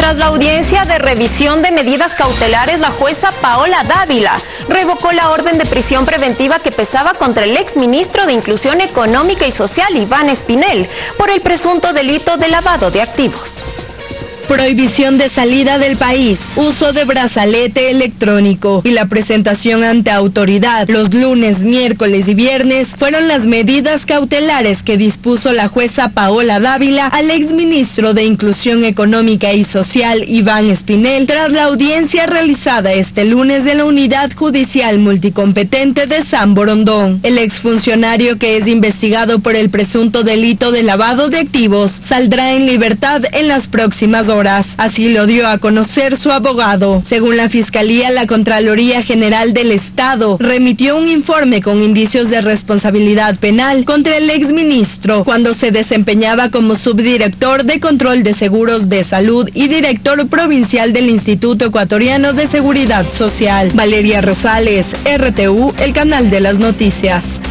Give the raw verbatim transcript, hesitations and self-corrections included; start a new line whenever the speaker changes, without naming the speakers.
Tras la audiencia de revisión de medidas cautelares, la jueza Paola Dávila revocó la orden de prisión preventiva que pesaba contra el exministro de Inclusión Económica y Social, Iván Espinel, por el presunto delito de lavado de activos.
Prohibición de salida del país, uso de brazalete electrónico y la presentación ante autoridad los lunes, miércoles y viernes fueron las medidas cautelares que dispuso la jueza Paola Dávila al exministro de Inclusión Económica y Social, Iván Espinel, tras la audiencia realizada este lunes de la Unidad Judicial Multicompetente de San Borondón. El exfuncionario, que es investigado por el presunto delito de lavado de activos, saldrá en libertad en las próximas horas. Así lo dio a conocer su abogado. Según la Fiscalía, la Contraloría General del Estado remitió un informe con indicios de responsabilidad penal contra el exministro cuando se desempeñaba como subdirector de Control de Seguros de Salud y director provincial del Instituto Ecuatoriano de Seguridad Social. Valeria Rosales, R T U, el canal de las noticias.